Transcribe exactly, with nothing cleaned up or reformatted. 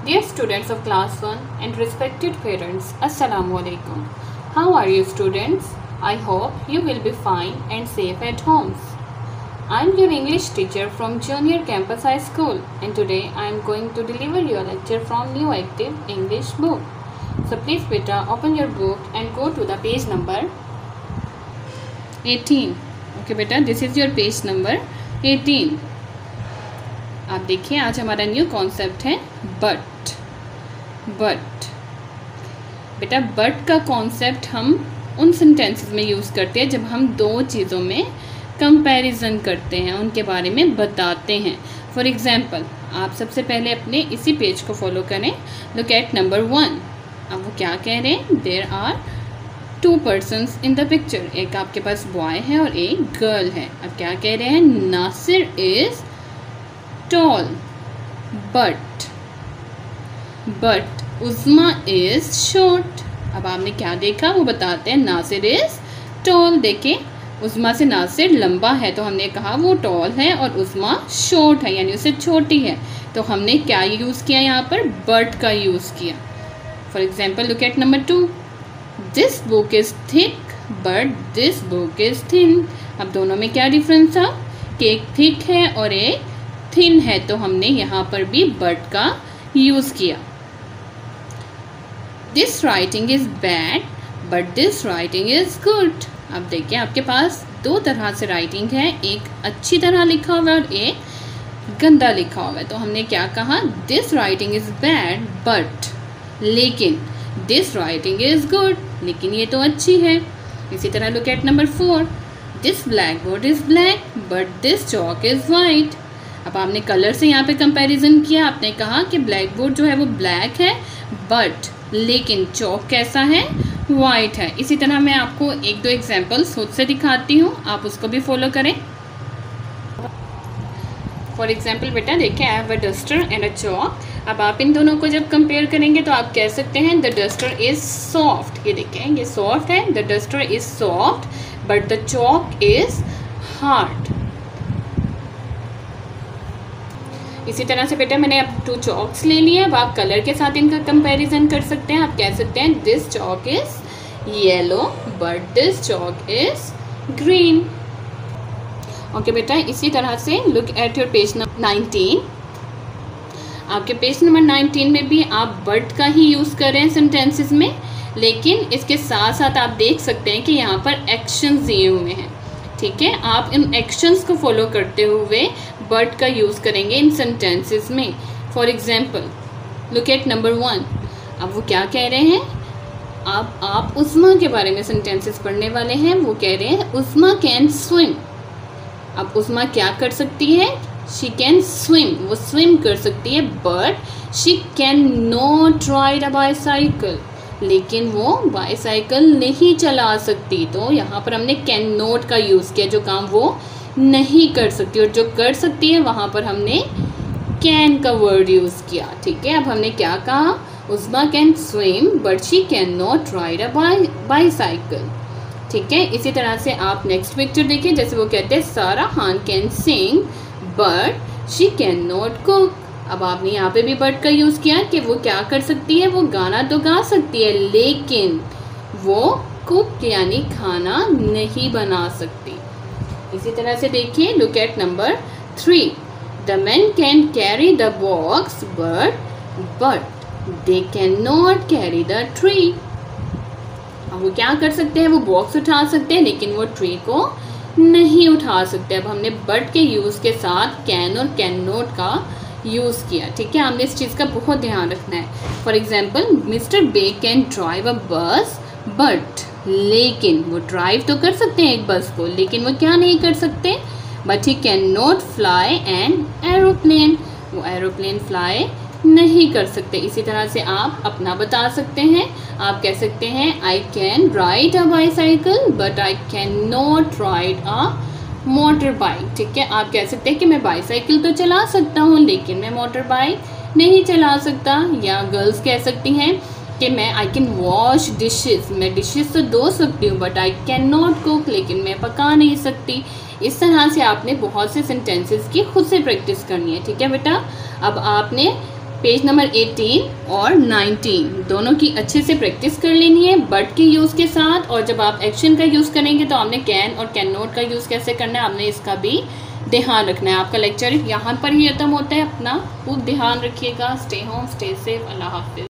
Dear students of class one and respected parents, Assalamu alaikum. How are you students? I hope you will be fine and safe at homes. I am your English teacher from Junior Campus High School and today I am going to deliver your lecture from New Active English book. So please beta open your book and go to the page number eighteen. Okay beta, this is your page number eighteen. आप देखिए आज हमारा new concept है but. But बेटा but का concept हम उन sentences में यूज़ करते हैं जब हम दो चीज़ों में कंपैरिजन करते हैं, उनके बारे में बताते हैं. फॉर एग्जांपल आप सबसे पहले अपने इसी पेज को फॉलो करें. Look at number one. अब वो क्या कह रहे हैं? There are two persons in the picture. एक आपके पास बॉय है और एक गर्ल है. अब क्या कह रहे हैं? Nasir is tall but but Usma is short. अब आपने क्या देखा वो बताते हैं. Nasir is tall. देखें उस्मा से नासिर लंबा है तो हमने कहा वो tall है और उस्मा short है यानी उससे छोटी है. तो हमने क्या यूज़ किया यहाँ पर? but का यूज़ किया. For example look at number two. This book is thick but this book is thin. अब दोनों में क्या डिफरेंस था कि एक थिक है और एक थिन है, तो हमने यहाँ पर भी बट का यूज़ किया. This writing is bad but this writing is good. अब देखिए आपके पास दो तरह से राइटिंग है, एक अच्छी तरह लिखा हुआ है और एक गंदा लिखा हुआ है. तो हमने क्या कहा? This writing is bad but, लेकिन दिस राइटिंग इज़ गुड, लेकिन ये तो अच्छी है. इसी तरह look at number four. This black board is black but this chalk is white. अब आपने कलर से यहाँ पे कंपैरिजन किया. आपने कहा कि ब्लैक बोर्ड जो है वो ब्लैक है बट लेकिन चौक कैसा है? वाइट है. इसी तरह मैं आपको एक दो एग्जांपल्स खुद से दिखाती हूँ, आप उसको भी फॉलो करें. फॉर एग्जांपल बेटा देखिए, I have a duster and a chalk. अब आप इन दोनों को जब कंपेयर करेंगे तो आप कह सकते हैं द डस्टर इज़ सॉफ्ट. ये देखें ये सॉफ्ट है, the duster is soft but the chalk is hard. इसी तरह से बेटा मैंने अब टू चॉक्स ले लिए. अब आप कलर के साथ इनका कंपैरिजन कर सकते हैं. आप कह सकते हैं this chalk is yellow but this chalk is green. Okay बेटा इसी तरह से look at your page number nineteen. आपके पेज नंबर नाइनटीन में भी आप बट का ही यूज़ कर रहे हैं सेंटेंसेस में, लेकिन इसके साथ साथ आप देख सकते हैं कि यहाँ पर एक्शंस दिए हुए हैं. ठीक है, आप इन एक्शंस को फॉलो करते हुए बट का यूज़ करेंगे इन सेंटेंसेस में. For example look at number one. अब वो क्या कह रहे हैं? आप आप उस्मा के बारे में सेंटेंसेस पढ़ने वाले हैं. वो कह रहे हैं उस्मा कैन स्विम. अब उस्मा क्या कर सकती है? शी कैन स्विम, वो स्विम कर सकती है but she can not ride a bicycle, लेकिन वो बाईसाइकिल नहीं चला सकती. तो यहाँ पर हमने कैन नॉट का यूज़ किया, जो काम वो नहीं कर सकती, और जो कर सकती है वहाँ पर हमने कैन का वर्ड यूज़ किया. ठीक है, अब हमने क्या कहा? Usma can swim but she can not ride a bicycle. ठीक है, इसी तरह से आप नेक्स्ट पिक्चर देखिए. जैसे वो कहते हैं Sara Khan can sing but she can not cook. अब आपने यहाँ पे भी बट का यूज़ किया कि वो क्या कर सकती है? वो गाना तो गा सकती है लेकिन वो कुक यानी खाना नहीं बना सकती. इसी तरह से देखिए look at number three. The man can carry the box but but they can not carry the tree. अब वो क्या कर सकते हैं? वो बॉक्स उठा सकते हैं लेकिन वो ट्री को नहीं उठा सकते. अब हमने बट के यूज़ के साथ कैन और कैन नॉट का यूज़ किया. ठीक है, हमने इस चीज़ का बहुत ध्यान रखना है. For example mister B can drive a bus but, लेकिन वो ड्राइव तो कर सकते हैं एक बस को, लेकिन वो क्या नहीं कर सकते? But he can not fly an aeroplane. वो एरोप्लेन फ्लाई नहीं कर सकते. इसी तरह से आप अपना बता सकते हैं. आप कह सकते हैं I can ride a bicycle but I can not ride a motor bike. ठीक है, आप कह सकते हैं कि मैं बाईसाइकिल तो चला सकता हूँ लेकिन मैं मोटर बाइक नहीं चला सकता. या गर्ल्स कह सकती हैं कि मैं आई कैन वॉश डिशेस, मैं डिशेस तो धो सकती हूँ but I can not cook, लेकिन मैं पका नहीं सकती. इस तरह से आपने बहुत से सेंटेंसेस की खुद से प्रैक्टिस करनी है. ठीक है बेटा, अब आपने पेज नंबर एटीन और नाइनटीन दोनों की अच्छे से प्रैक्टिस कर लेनी है बट के यूज़ के साथ। और जब आप एक्शन का यूज़ करेंगे तो आपने कैन और कैन नॉट का यूज़ कैसे करना है, आपने इसका भी ध्यान रखना है। आपका लेक्चर यहाँ पर ही खत्म होता है। अपना खूब ध्यान रखिएगा। Stay home, stay safe. अल्लाह हाफिज़।